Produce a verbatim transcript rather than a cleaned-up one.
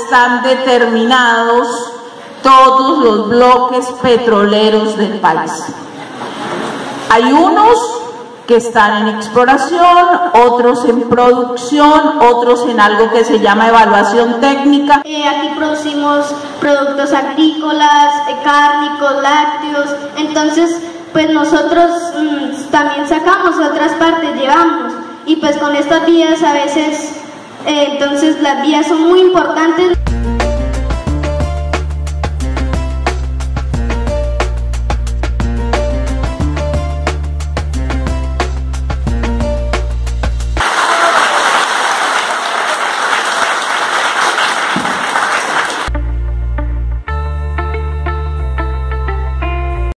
están determinados todos los bloques petroleros del país. Hay unos que están en exploración, otros en producción, otros en algo que se llama evaluación técnica. Eh, aquí producimos productos agrícolas, eh, cárnicos, lácteos, entonces pues nosotros mmm, también sacamos a otras partes, llevamos, y pues con estas vías a veces, eh, entonces las vías son muy importantes.